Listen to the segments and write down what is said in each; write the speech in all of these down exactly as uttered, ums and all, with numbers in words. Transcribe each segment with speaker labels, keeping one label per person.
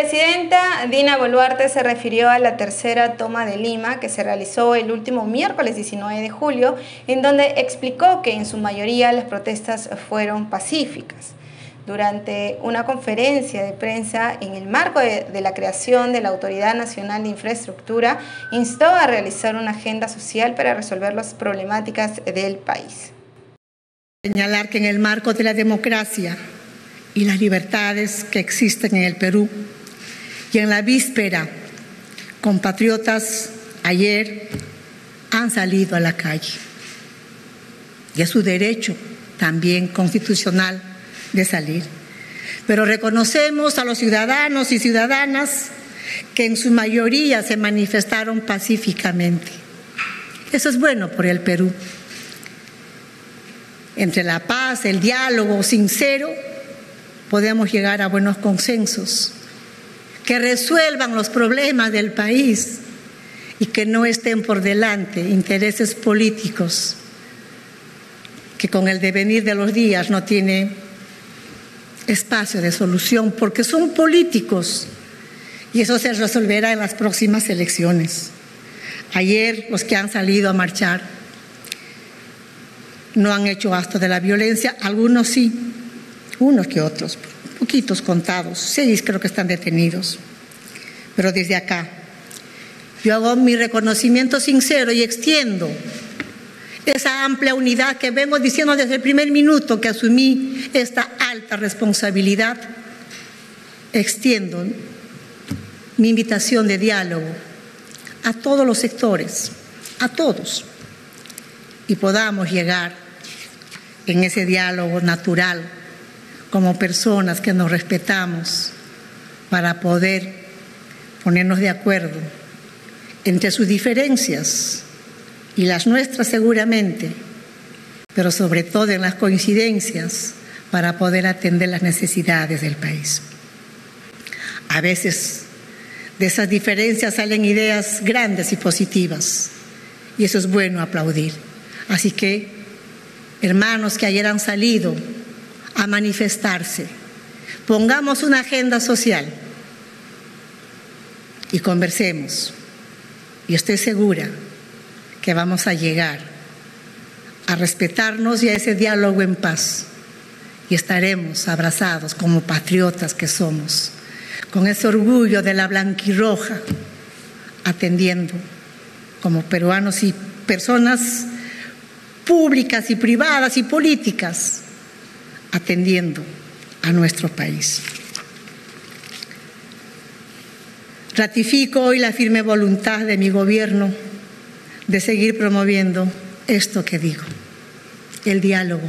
Speaker 1: presidenta Dina Boluarte se refirió a la tercera toma de Lima que se realizó el último miércoles diecinueve de julio, en donde explicó que en su mayoría las protestas fueron pacíficas. Durante una conferencia de prensa en el marco de, de la creación de la Autoridad Nacional de Infraestructura, instó a realizar una agenda social para resolver las problemáticas del país.
Speaker 2: Señalar que en el marco de la democracia y las libertades que existen en el Perú, y en la víspera, compatriotas ayer han salido a la calle. Y es su derecho también constitucional de salir. Pero reconocemos a los ciudadanos y ciudadanas que en su mayoría se manifestaron pacíficamente. Eso es bueno por el Perú. Entre la paz, el diálogo sincero, podemos llegar a buenos consensos que resuelvan los problemas del país y que no estén por delante intereses políticos que con el devenir de los días no tiene espacio de solución porque son políticos y eso se resolverá en las próximas elecciones. Ayer los que han salido a marchar no han hecho acto de la violencia, algunos sí, unos que otros, poquitos contados, seis creo que están detenidos. Pero desde acá yo hago mi reconocimiento sincero y extiendo esa amplia unidad que vengo diciendo desde el primer minuto que asumí esta alta responsabilidad. Extiendo mi invitación de diálogo a todos los sectores, a todos, y podamos llegar en ese diálogo natural como personas que nos respetamos para poder ponernos de acuerdo entre sus diferencias y las nuestras seguramente, pero sobre todo en las coincidencias para poder atender las necesidades del país. A veces de esas diferencias salen ideas grandes y positivas y eso es bueno aplaudir. Así que, hermanos que ayer han salido a manifestarse, pongamos una agenda social y conversemos. Y estoy segura que vamos a llegar a respetarnos y a ese diálogo en paz. Y estaremos abrazados como patriotas que somos, con ese orgullo de la blanquirroja, atendiendo como peruanos y personas públicas y privadas y políticas, atendiendo a nuestro país. Ratifico hoy la firme voluntad de mi gobierno de seguir promoviendo esto que digo, el diálogo.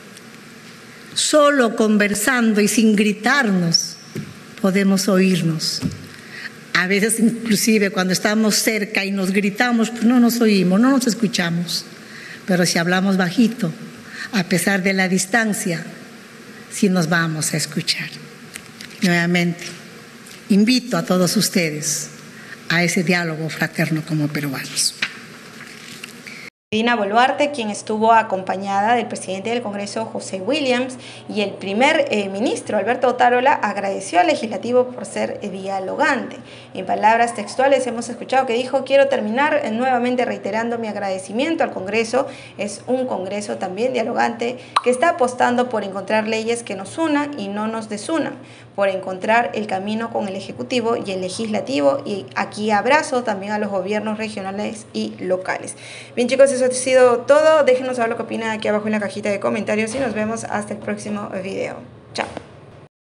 Speaker 2: Solo conversando y sin gritarnos podemos oírnos. A veces inclusive cuando estamos cerca y nos gritamos, pues no nos oímos, no nos escuchamos. Pero si hablamos bajito, a pesar de la distancia, sí nos vamos a escuchar. Nuevamente, invito a todos ustedes a ese diálogo fraterno como peruanos.
Speaker 1: Dina Boluarte, quien estuvo acompañada del presidente del Congreso, José Williams, y el primer eh, ministro, Alberto Otárola, agradeció al legislativo por ser eh, dialogante. En palabras textuales hemos escuchado que dijo: quiero terminar eh, nuevamente reiterando mi agradecimiento al Congreso. Es un Congreso también dialogante que está apostando por encontrar leyes que nos unan y no nos desunan, por encontrar el camino con el Ejecutivo y el Legislativo, y aquí abrazo también a los gobiernos regionales y locales. Bien, chicos, eso ha sido todo. Déjenos saber lo que opinan aquí abajo en la cajita de comentarios y nos vemos hasta el próximo video. Chao.